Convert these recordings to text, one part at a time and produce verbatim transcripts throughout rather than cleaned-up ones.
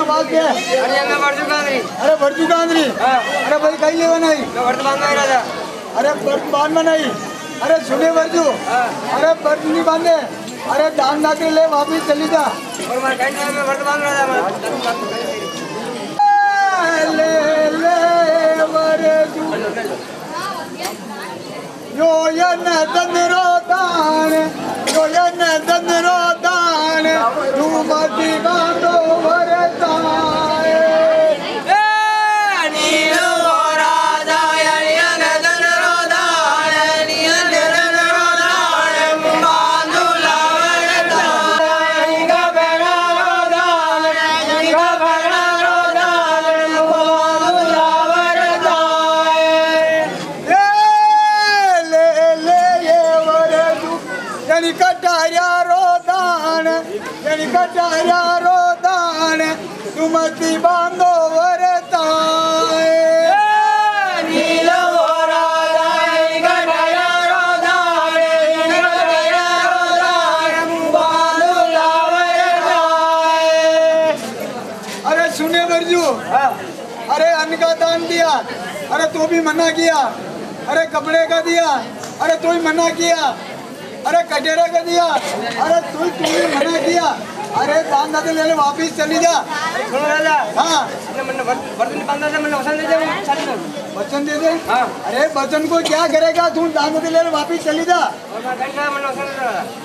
बात क्या है? अरे मैं वर्जू कांदरी। अरे वर्जू कांदरी। अरे भाई कहीं लेवा नहीं। मैं वर्तमान में राजा। अरे वर्तमान में नहीं। अरे सुने वर्जू। अरे वर्जू नहीं बांधे। अरे दान नाके ले वापिस चली जा। और मैं कहीं में वर्तमान में राजा मैं। ले ले वर्जू। यो यन दंदरो दान। यो यन दंदरो दान। तू मती बांधो वरताए। कटाया रोदान तुमती बांधो वरताए। नीलो राजा कटाया रोदान कटाया रोदान बांधो वरताए। अरे सुने वर्जू। अरे अन्न का दान दिया। अरे तो भी मना किया। अरे कपड़े का दिया। अरे तो ही मना किया। अरे कटेरा का दिया। अरे तू तू भी मना किया। अरे दान दाते ले ले वापिस चली जा। सुनो राजा। हाँ अपने मन वर्तन बांधा था मैंने वचन दे दे वचन दे दे। हाँ अरे वचन को क्या करेगा तू दान दाते ले ले वापिस चली जा। और मैं कहीं का मैंने वचन दे रहा।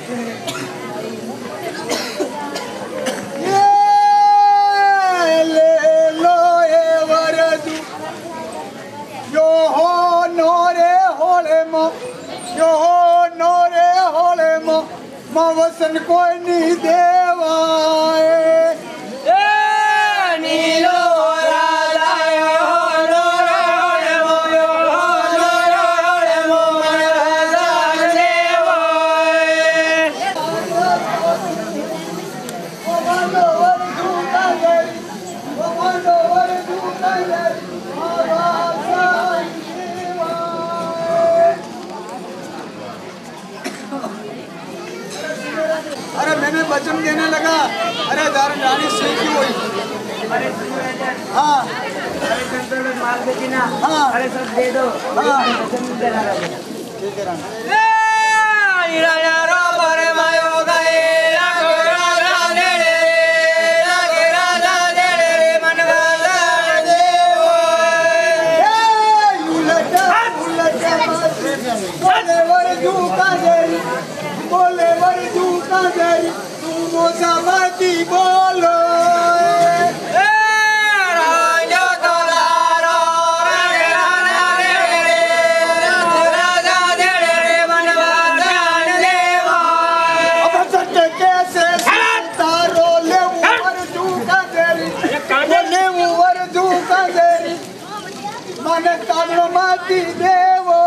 ये ले लो ये वरदू। यो हो नोरे होले मो। यो हो नोरे होले मो। माँ वसन कोई नहीं देवाए। नीलो राजा हो नोरे होले मो यो नोरे होले मो मन राजा देवाए। ओ बांधो वरदू कांगरी। ओ बांधो वरदू कांगरी। अरे मैंने वचन देने लगा। अरे रानी सीखी हुई। हाँ अरे संतों में माल बेची ना। हाँ अरे सब दे दो। हाँ वचन दे रहा है। ठीक है रानी। राजा रो भरे मायो गए लागो राजा दे रे लागे राजा दे रे मन वाला देवो। उलट उलट बोले वर्जू कांगरी। बोले वर्जू कांगरी। तू मोसा मती बोलो। राजा तोलारो राजा राजा दे रे राजा दे रे मन वाला देवो। अब सत्य कैसे तारो ले वर्जू कांगरी। ले वर्जू कांगरी। मन कानो मती देवो।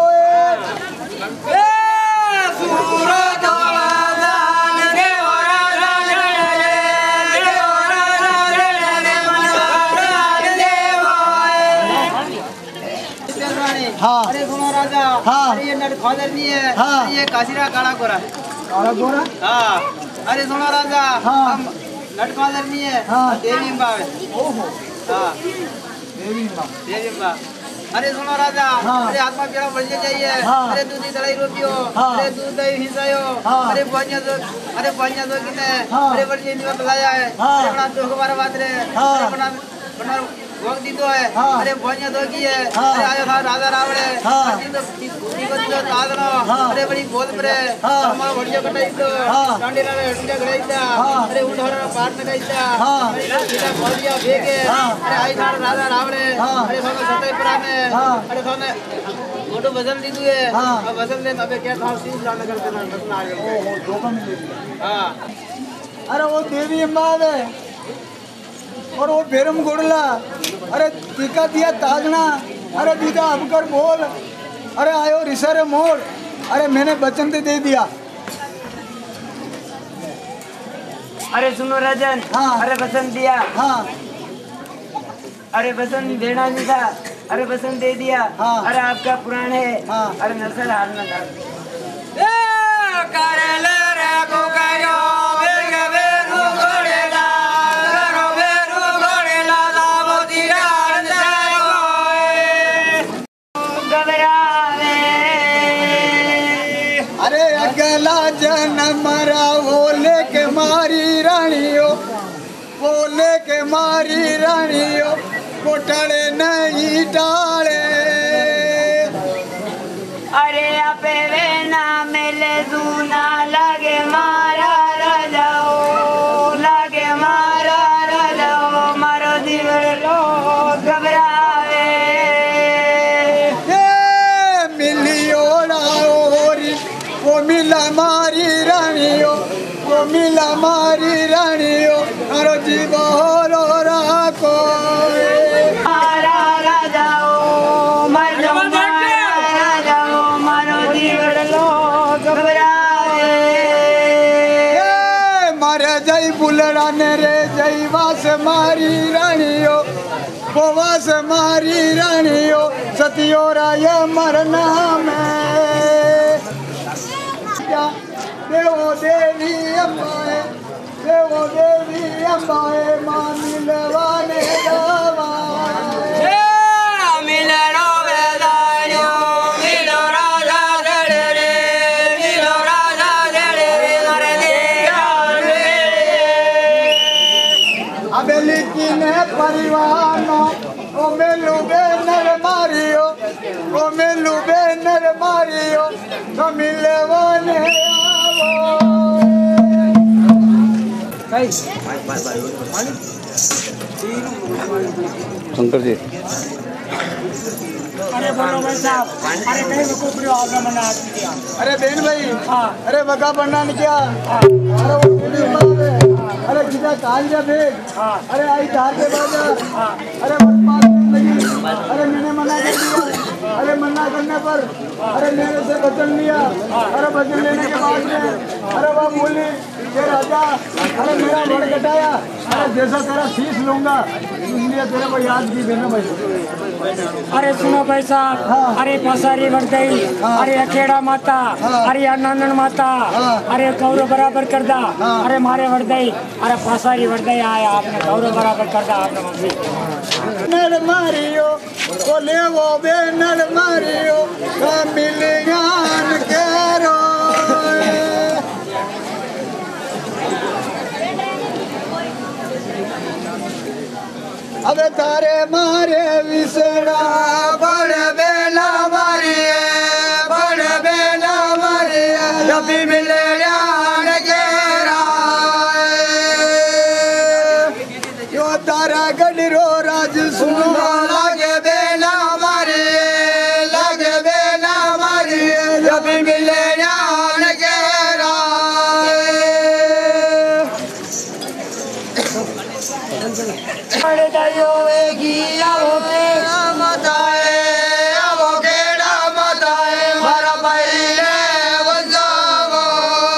हाँ अरे सुनो राजा। हाँ अरे ये नट खादर नहीं है। हाँ ये काशीरा काला गोरा। काला गोरा। हाँ अरे सुनो राजा। हाँ हम नट खादर नहीं है। हाँ देवी बाव है। ओहो हाँ देवी माँ। देवी बाव। अरे सुनो राजा। हाँ अरे आत्मा पेड़ा बढ़ जाइए। हाँ अरे दूधी दलाई रोपियो। हाँ अरे दूध दही हिसायो। हाँ अरे पानिया दो अरे पानिया दो कितने। हाँ अरे बड़ी निवा बुलाया है। हाँ अरे बना दो हमारा बात रे। हाँ अरे बना बना वक्त दी तो है। हाँ अरे पानिया दो की है। हाँ अरे आयो था राजा रावणे। हाँ अरे तो निको तो तादनो। हाँ अरे बड़ी बोल परे। हाँ हमारा बढ़िया कटाई तो। हाँ डांडी ना डंडा गड़ाई था। हाँ अरे उठोड़ा पाट में गई था। हाँ अरे सीधा बोलिया भेगे। हाँ अरे आई था राजा रावणे। हाँ अरे सोने सताई पुराने। हाँ अरे सोने मोटो वजन दी तू है। हाँ अब वजन ले अबे क्या था सीन लाने करते ना बतना आ गया। ओहो धोखा मिल। हाँ अरे वो देवी अम्मा है और वो बेरम गोड़ला। अरे टीका दिया ताजना। अरे दीदा अब कर बोल। अरे आयो रिसर मोड़। अरे मैंने वचन दे दे दिया। अरे सुनो राजन। हाँ अरे वचन दिया। हाँ अरे वचन देना नहीं था। अरे वचन दे दिया। हाँ अरे आपका पुराण है। हाँ अरे नसल हारना था। अगला जन्म वो लेके मारी रानियो, वो लेके मारी रानियो, कोटड़े नहीं टाले। अरे अपे वे ना मिले दूना लगे मारा राजाओ, लगे मारा राजाओ, मारो दिवर लो घबरावे। ये मिलियोड़ा ओरी वो मिला मारी रानियो, वो मिला मारी रानियो, मारो जीवो रो राको। मारा राजाओ मर जाओ, मारा राजाओ मारो दिवर लो घबरावे। मारे जय बुलड़ा ने रे जय वास मारी रानियो, वो वास मारी रानियो, सतियो राय मरना में। क्या देवो देवी अम्बाए, देवो देवी अम्बाए, माँ मिलवाने जावाए। मिलो वेदायो मिलो राजा देड़े रे, मिलो राजा देड़े रे मरे दिया रे। अबेली किने परिवार नो ओ मेलू बेनर मारियो, ओ मेलू बेनर मारियो, तो मिलवाने आवो। शंकर जी अरे बोलो भाई साहब, अरे कहीं को कुछ आपने मना किया। अरे बहन भाई, हाँ। अरे बगा बनना ने क्या, अरे वो पुलिस वाले, अरे किधर काल जा भेज, हाँ। अरे आई धार के बाजार, हाँ। अरे बस बात नहीं लगी, अरे मैंने मना कर दिया, अरे मना करने पर, अरे मेरे से वचन लिया, अरे वचन लेने के बाद में, अरे वो बोली ये राजा, अरे मेरा बड़ कटाया, अरे जैसा तेरा शीश लूंगा, इसलिए तेरे को याद की देना भाई। अरे सुनो भाई साहब, हाँ। अरे पसारी बढ़ गई, हाँ। अरे अखेड़ा माता, हाँ। अरे अनंदन माता, हाँ। अरे गौरव बराबर कर दा, हाँ। अरे मारे बढ़ गई, अरे पसारी बढ़ गई आया आपने गौरव बराबर कर दा आपने मंत्री। नर मारियो, बोले वो बे नर मारियो, मिलगान करो। अबे तारे मारे विसड़ा बड़ बेला मारिए, बड़ बेला मारिए, जबी मिले जान केरा। यो तारा गडरो राज सुनो लागे बेला मारिए, लागे बेला मारिए, जबी मिले जान केरा। अरे दाइयो एगी आओ के मताए आवो केड़ा मताए, मारा भाई ले बजावो।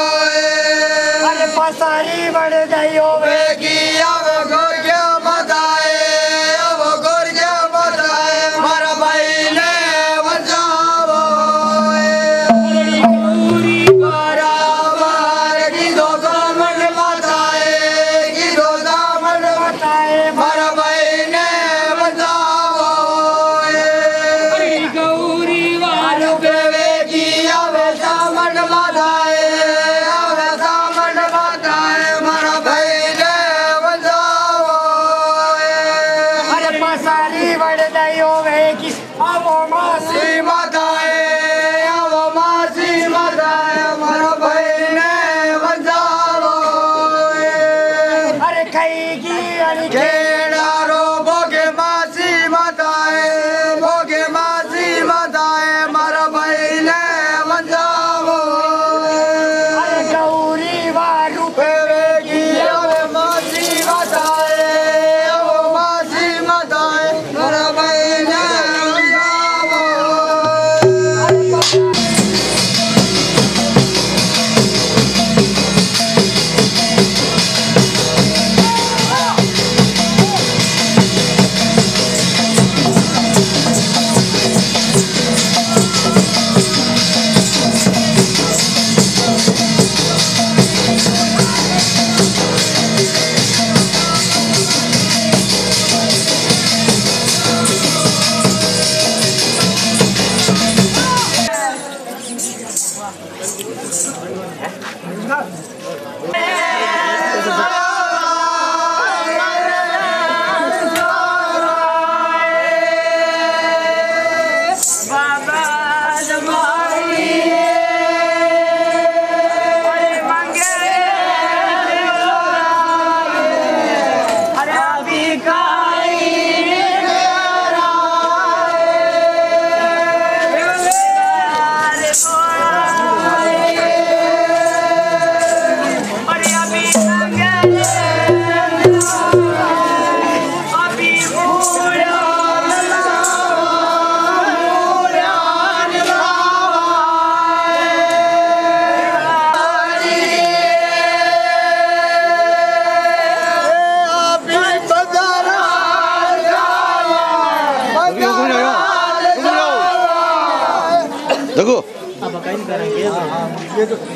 अब कहीं करेंगे ये तो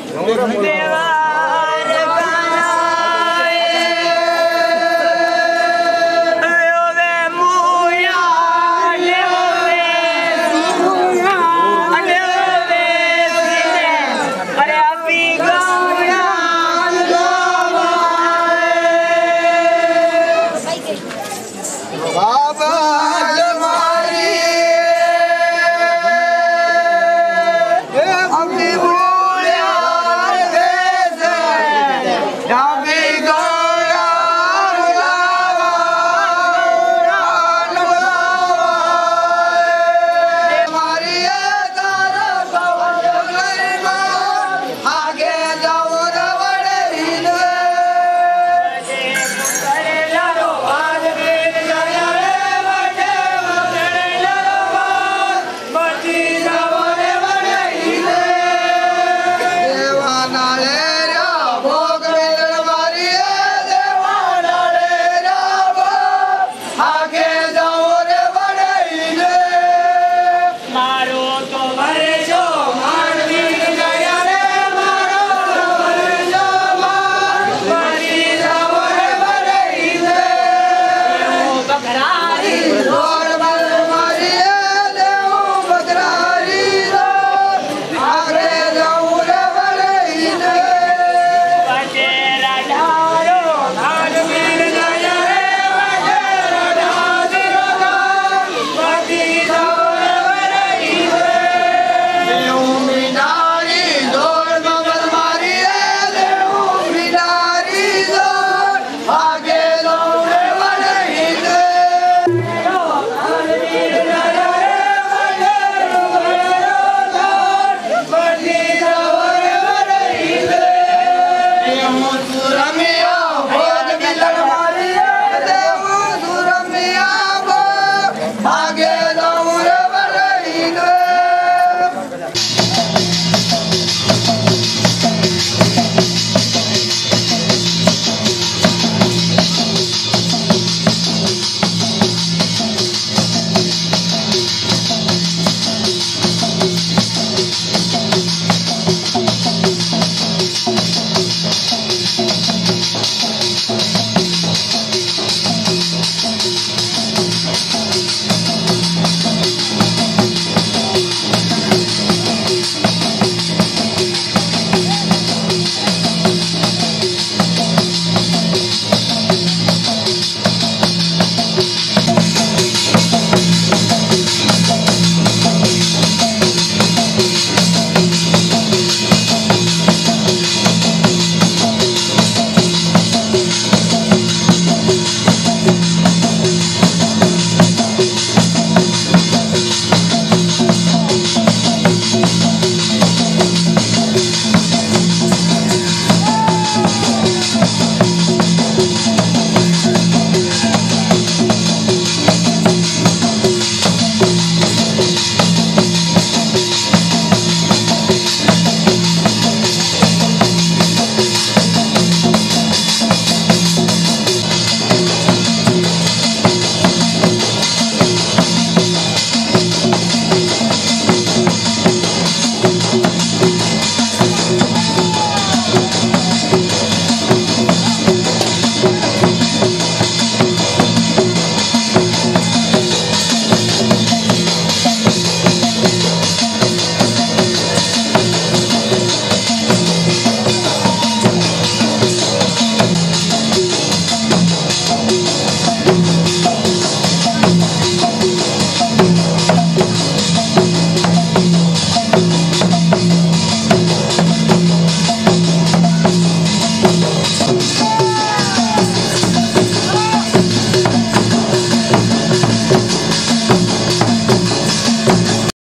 Ilumina